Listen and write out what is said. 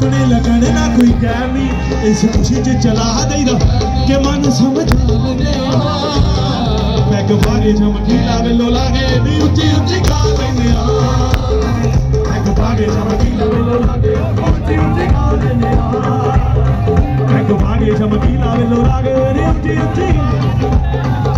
सुने लगन ना कोई गैमी इस खुशी च चला देगा के मन समझा लेने पैग बारे चमकीला वेलो लागे नी उच्ची उच्ची गा लेने पैग बारे चमकीला वेलो लागे